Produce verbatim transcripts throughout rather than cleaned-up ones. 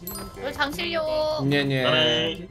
저 장실요. 네네.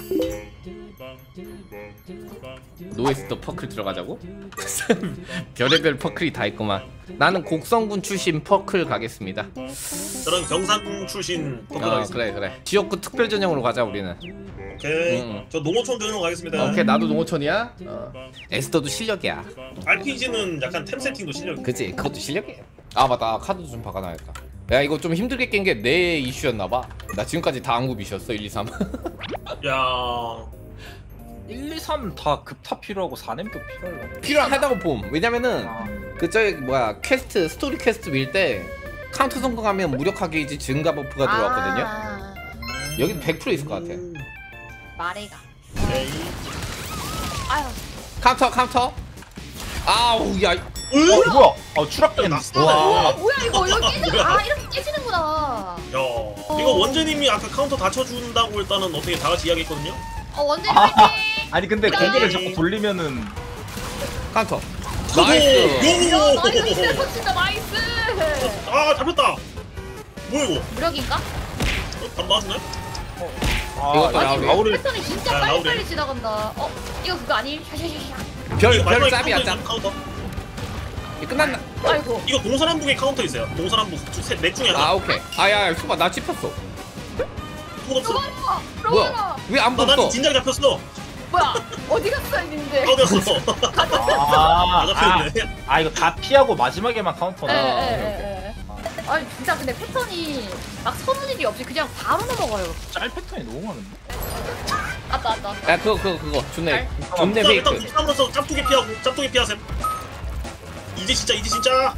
노에스터 퍼클 들어가자고? 별의별 퍼클이 다 있구만. 나는 곡성군 출신 퍼클 가겠습니다. 저는 경상 출신 퍼클 어, 가겠습니다. 그래 그래. 지역구 특별 전형으로 가자 우리는. 오케이. 응. 저 농어촌 전으로 가겠습니다. 오케이 나도 농어촌이야. 어. 에스더도 실력이야. 알피지는 약간 템 세팅도 실력. 그치 그것도 실력이야. 아 맞다 카드 좀 박아놔야겠다. 야 이거 좀 힘들게 깬 게 내 이슈였나봐. 나 지금까지 다 안구 미셨어 일, 이, 삼. 야. 일, 이, 삼 다 급타 필요하고 사 렘도 필요하려고. 필요하다고 봄. 왜냐면은 아. 그 저기 뭐야 퀘스트 스토리 퀘스트 밀 때 카운터 성공하면 무력화 게이지 증가 버프가 들어왔거든요. 아, 여기 백 퍼센트 있을 것 같아. 마레가. 에이. 아유. 카운터 카운터. 아우 야. 어 뭐야? 어 추락된. 야, 와, 와. 뭐야 이거 여기 깨지? 아 이렇게 깨지는구나. 야. 이거 원재님이 아까 카운터 다쳐준다고 일단은 어떻게 다 같이 이야기했거든요. 어 원딜 아, 파이팅. 아니 근데 고개를 자꾸 돌리면은 카운터. 오! 나이스. 야 요! 나이스 터친다 나이스. 아 잡혔다. 뭐야 이거? 무력인가? 어, 안 맞네? 아 이것도 아니, 나오네. 라울을 패턴이 진짜 야, 빨리빨리 나오네. 지나간다. 어 이거 그거 아니? 샤샤샤샤. 별 이거 별 마지막에 짭이야 카운터 짭. 있잖아, 카운터. 이 끝났나? 아이고. 이거 동서남북에 카운터 있어요. 동서남북 넷 중에 하나. 아 오케이. 아야 수바 나 찝혔어. 돈 없어. 로마라. 뭐야? 로마라. 왜 안 나 붙어? 난 진작 잡혔어. 뭐야? 어디 갔어 있는데? 어디였어? 아, 나 아, 잡혔네. 아 이거 다 피하고 마지막에만 카운터나. 에에에에. 아니 진짜 근데 패턴이 막 서는 일이 없이 그냥 바로 넘어가요. 짤 패턴이 너무 많은데. 아따 아따. 야 그거 그거 그거 존내 아, 존내 일단 일단 페이크. 국삼으로서 짭두개 피하고 짭두개 피하셈. 이제 진짜 이제 진짜.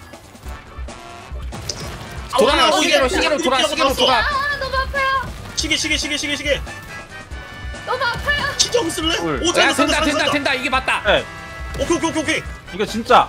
돌아 아, 시계로 어디가 시계로 돌아 피하고 시계로 갔어. 돌아. 아 너무 아파요. 시계 시계 시계 시계 시계. 너무 아파요. 시점 쓸래? 헐. 오 야 잘한다 된다 잘한다 된다 잘한다. 된다 이게 맞다. 네, 오케이 오케이 오케이 오케이. 이거 진짜.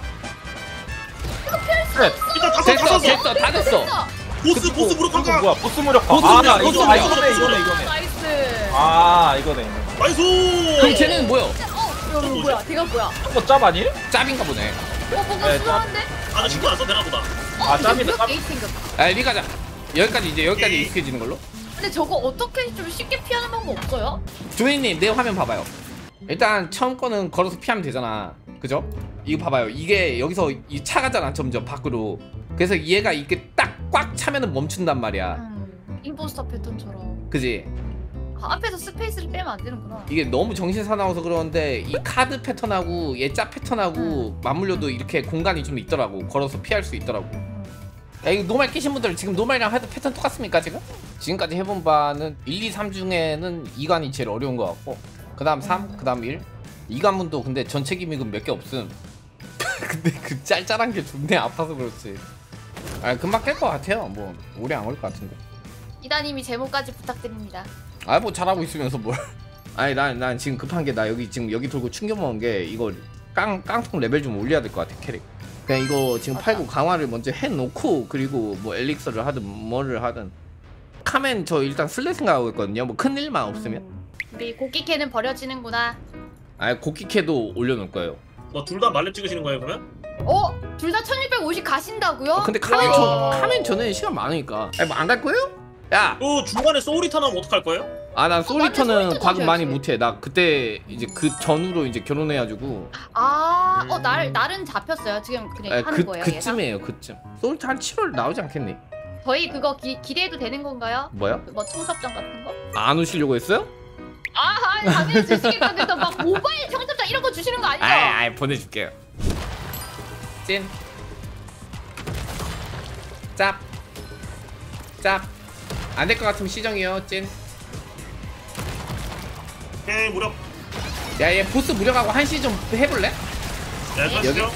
네. 일단 다섯 됐어 다섯. 됐어 다 됐어. 보스 보스 무릎 이거 가. 뭐야? 보스 무력화. 보스 아, 무력, 이거 보스 아, 무력. 이거네 이거네 이거네. 나이스. 아 이거네. 이거네. 나이스. 그럼 쟤는 뭐야? 어 이거 뭐야? 걔가 뭐야? 이거 짭 아니에요? 짭인가 보네. 어 뭔가 네, 수상한데? 아나 신경 안 써도 되나 보다. 어 아, 이거 짭이다, 무력 짭. 게이트 생겼다. 아 리 가자. 여기까지 이제 여기까지 익숙해지는 걸로. 근데 저거 어떻게 좀 쉽게 피하는 방법 없어요? 조이님 내 화면 봐봐요. 일단 처음 거는 걸어서 피하면 되잖아. 그죠? 이거 봐봐요. 이게 여기서 이 차가잖아 점점 밖으로. 그래서 얘가 이렇게 딱 꽉 차면은 멈춘단 말이야. 음, 임포스터 패턴처럼. 그지? 아, 앞에서 스페이스를 빼면 안 되는구나. 이게 너무 정신 사나워서 그러는데 이 카드 패턴하고 얘 짭 패턴하고 맞물려도 이렇게 공간이 좀 있더라고. 걸어서 피할 수 있더라고. 야 이거 노말 끼신 분들 지금 노말이랑 해도 패턴 똑같습니까 지금? 지금까지 해본 바는 일, 이, 삼 중에는 이 관이 제일 어려운 것 같고 그 다음 삼, 그 다음 일 이 관문도 근데 전체 기믹은 몇 개 없음. 근데 그 짤짤한 게 존내 아파서 그렇지. 아 금방 깰 것 같아요. 뭐 오래 안 올 것 같은데. 이다님이 제목까지 부탁드립니다. 아 뭐 잘하고 있으면서 뭘. 아니 난, 난 지금 급한 게 나 여기 지금 여기 돌고 충격 먹은 게 이거 깡, 깡통 레벨 좀 올려야 될 것 같아 캐릭. 그냥 이거 지금 맞아. 팔고 강화를 먼저 해놓고 그리고 뭐 엘릭서를 하든 뭐를 하든. 카멘 저 일단 쓸래 생각하고 있거든요. 뭐 큰일만 없으면. 음, 우리 고기캐는 버려지는구나. 아 고키캐도 올려놓을 거예요. 뭐 둘 다 말렙 찍으시는 거예요 그러면? 어? 둘 다 천육백오십 가신다고요? 어, 근데 카멘 야. 저 카멘 저는 시간 많으니까. 아니 뭐 안 갈 거예요? 야. 그 중간에 소울리턴 하면 어떡할 거예요? 아 난 소울리턴은 소울리턴 과금 많이 하셔야지. 못해. 나 그때 이제 그 전후로 이제 결혼해가지고. 아, 어 날 날은 잡혔어요. 지금 그냥 아, 하는 그 거예요. 그쯤이에요 그쯤. 소울리턴 한 칠월 나오지 않겠니? 예상? 저희 그거 기, 기대해도 되는 건가요? 뭐야? 뭐 청첩장 같은 거? 안 오시려고 했어요? 아, 당연히 주시겠는데 막 모바일 청첩장 이런 거 주시는 거 아니죠? 아이 아이 보내줄게요. 찐. 짭. 짭. 안 될 것 같으면 시정이요. 찐. 오케이 무력. 야 얘 보스 무력하고 한시 좀 해볼래? 네 그러시죠.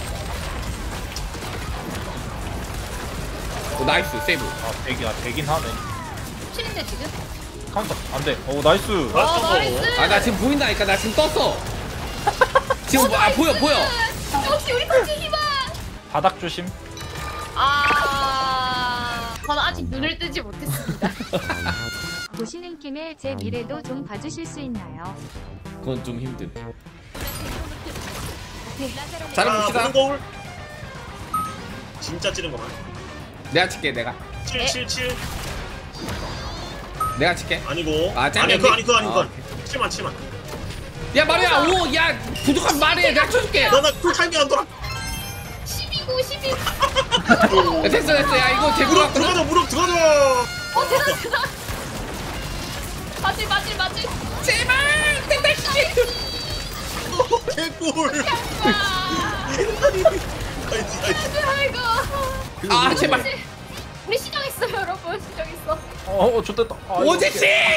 오 나이스 세이브. 아 되긴 아 되긴 하네. 치는데 지금? 카운터 안 돼. 오 나이스. 아, 어, 나이스. 아 나 지금 보인다니까. 나 지금 떴어. 지금 뭐, 아 보여 보여. 역시 우리 코치 희망. 바닥 조심. 아, 저는 아직 눈을 뜨지 못했습니다. 보시는 김에 제 미래도 좀 봐주실 수 있나요? 그건 좀 힘든. 자 잘해봅시다. 보는 거울. 진짜 찌른 거만. 내가 칠게 내가. 칠 칠 칠. 내가 칠게. 아니고. 아, 짱 아니 여기? 그거 아니 그거 아니 아, 그거. 오케이. 칠만 칠만. 야 마리아 오 야 부족한 말해 내가 쳐줄게. 야, 나나 쿨타임이 안 돌아. 십이고 십이고. 됐어 됐어 야 이거 개구리 무릎 같거든. 들어가자 무릎 들어가자. 어 대단 대단. 맞지 맞지 맞지. 제발 대박. 개꿀. 아이고. 아 제발. 우리 시정했어요 여러분 시정했어. 어, 어, 좋됐다. 아, 이거 오제씨.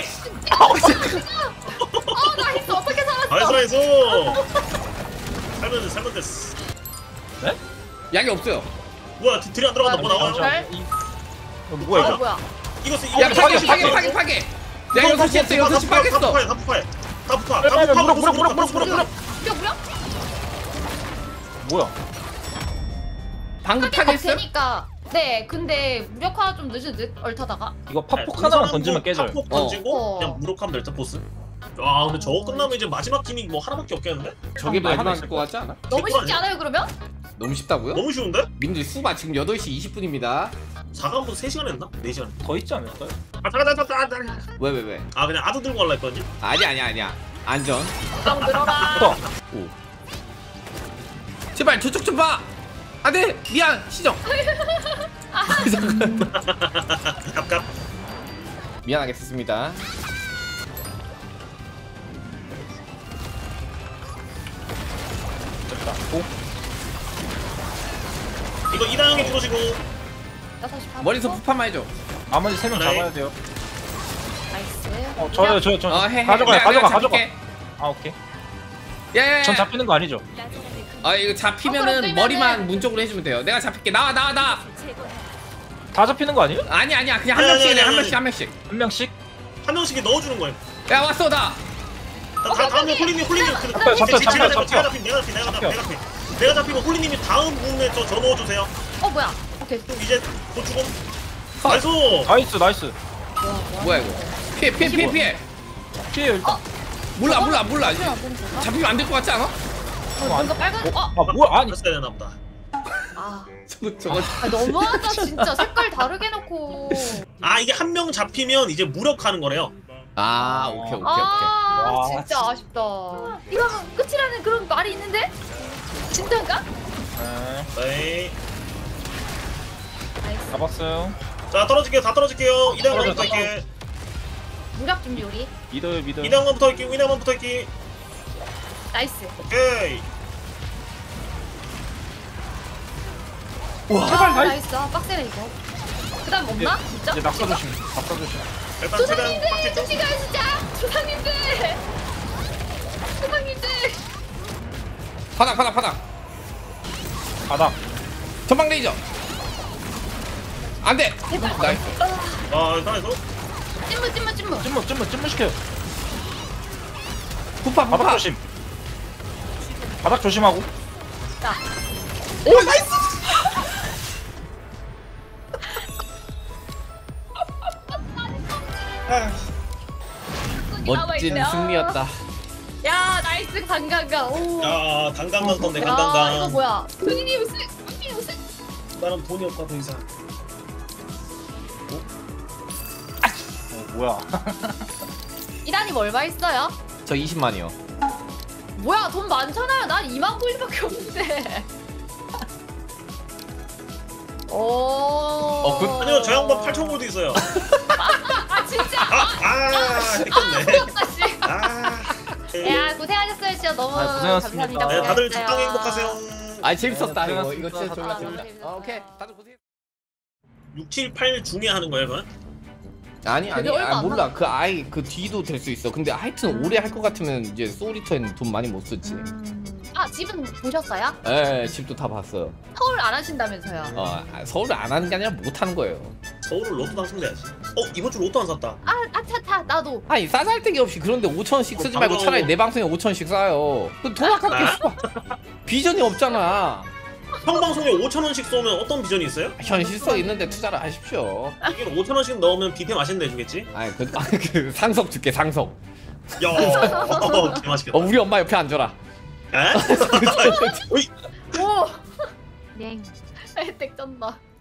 어 나이스 어떻게 살았어? 나이스 나이스. 살면 돼 살면 됐어. 네? 약이 없어요. 뭐야 딜이 안 들어간다. 뭐 나와? 별? 이- 어, 뭐야 어 이거? 뭐야? 이거 쓰. 야 파괴 파괴 파괴 파괴. 야 여섯 시 했어 여섯 시 다 파괴했어. 푸파해 다 푸파해. 다 푸파. 빨리, 다 빨리, 푸파. 무릎, 무릎, 무릎, 무릎, 무릎, 무릎. 무려 무려? 뭐야? 방금 하긴 파괴했어요? 되니까. 네 근데 무력화 좀 늦은 듯 얼타다가. 이거 팝폭 하나만 던지면 깨져요. 팝폭 던지고 어. 그냥 무력하면 될자 보스. 아 근데 저거 끝나면 이제 마지막 팀이 뭐 하나밖에 없겠는데? 저게 아, 하나 마지막일 것 같지 않아? 너무 개꿀 쉽지 아니야? 않아요 그러면? 너무 쉽다고요? 너무 쉬운데? 민들 수바 지금 여덟 시 이십 분입니다. 사 강부터 세 시간 했나? 네 시간. 더 있지 않을까요? 아 잠깐 잠깐 잠깐 잠깐. 왜 왜 왜? 아 그냥 아드 들고 갈라 했거든요. 아니야 아니야 아니야. 안전. 좀 늘어라. 더. 오. 제발 저쪽 좀 봐. 아네 미안 시정. 갑갑. 미안하게 썼습니다. 됐다. 오. 이거 이다영이 들어오시고. 여섯 시 반. 머리서 푸파만 해줘. 나머지 세 명 네. 잡아야 돼요. 나이스. 어, 저요, 저요, 저. 어 해. 해. 가져가, 내가- 가져가, 내가 가져가. 잡을게. 아, 오케이. 야야야. 전 잡히는 거 아니죠? 아 이거 어, 잡히면은 그럼 머리만 뜨면은- 문 쪽으로 해주면 돼요. 내가 잡힐게. 나와 나와 나와. 다 잡히는 거 아니에요? 아니 아니야 그냥 한 아니, 명씩 아니, 해. 한 아니, 명씩 한 명씩. 한 명씩? 한 명씩 넣어주는 거예요. 야 왔어 나. 다, 다 다음에 홀리님 홀리님 그 잡혀, 잡혀, 제가 잡혀, 잡히고 잡혀. 제가 잡히고 내가 잡히고 내가 잡혀. 잡히고 내가 잡히고 내가 잡히고 홀리님이 다음 분에 저, 저 넣어주세요. 어 뭐야? 오케이. 그럼 이제 고추공. 컷. 나이스. 나이스, 나이스. 뭐야 이거? 피해 피해 피해 피해. 피해, 일단. 몰라 몰라 몰라. 그냥 안 보는 건가? 잡히면 안 될 것 같지 않아? 어, 뭔가 빨간. 어. 아, 뭐야? 아니. 했어야 되나 보다. 아. 저거 저거. 아 너무하다 진짜 색깔 다르게 놓고. 아 이게 한 명 잡히면 이제 무력하는 거래요. 아 오케이 오케이 오케이. 아 와, 진짜 아쉽다. 이거는 끝이라는 그런 말이 있는데? 진짜인가? 네, 네. 나이스. 잡았어요. 자 떨어질게요. 다 떨어질게요. 이대형부터 떨어졌어. 할게. 무력 준비 우리. 믿어요, 믿어요. 이대형부터 할게. 이대형부터 할게. 나이스. 오케이. 와. 제발, 아, 나이스. 나이스. 아, 빡세네 이거. 그다음 없나? 진짜? 이제 낙사 조심, 낙사 조심. 일단 최대한 조상님들 빡지 좀. 조심가요 진짜. 조상님들. 조상님들. 바닥 바닥 바닥. 바닥. 전방 레이저. 안돼. 제발. 나이스. 아 일단에서 찐무 찐무 찐무. 찜무, 찜무, 찜무 시켜요. 푸파 바닥 푸파. 조심. 바닥 조심하고. 자. 오 나이스. 멋진 승리였다. 야 나이스 강강강. 오. 야 당당한 건데 야, 이거 당당한. 뭐야? 은인이 우승. 은인이 우승. 나는 돈이 없다 더 이상. 어, 뭐야. 이단님 얼마 있어요? 저 이십만이요. 뭐야 돈 많잖아요. 난 이만 골드밖에 없는데. 오. 어, 그- 아니요 저 양반 팔천 골도 있어요. 아 진짜. 아아 헷갈네. 없다 씨. 아. 야 고생하셨어요 진짜 너무 아, 고생하셨습니다. 감사합니다. 네 다들 고생하셨어요. 적당히 행복하세요. 아 재밌었다 네, 이거 이거 진짜 재밌었다. 졸라 아, 재밌다. 재밌었다. 어, 오케이 다들 고생. 육, 칠, 팔 중에 하는 거예요 그건? 아니 아니 되게 얼마 아, 안 몰라 그 아이 그 뒤도 될 수 있어. 근데 하여튼 오래 할 것 같으면 이제 소울리터에는 돈 많이 못 쓰지. 아 집은 보셨어요? 에 집도 다 봤어요. 서울 안 하신다면서요? 어 아, 서울을 안 하는 게 아니라 못 하는 거예요. 서울을 로또 당첨돼야지. 어 이번 주 로또 안 샀다. 아 아차타 나도. 아니 싸잘데기 없이 그런데 오천 원씩 쓰지 말고 방금- 차라리 내 방송에 오천 원씩 싸요. 돈 아깝게 아. 써. 비전이 없잖아. 형 방송에 오천 원씩 쏘면 어떤 비전이 있어요? 현실성 있는데 투자를 하십시오. 여기는 오천 원씩 넣으면 뷔페 맛있는데 해주겠지? 아니 그, 아니, 그 상석 줄게 상석. 야, 어, 개 맛있겠다. 어 우리 엄마 옆에 앉아라. 에? 어이, 오. 랭. 혜택 쩐다.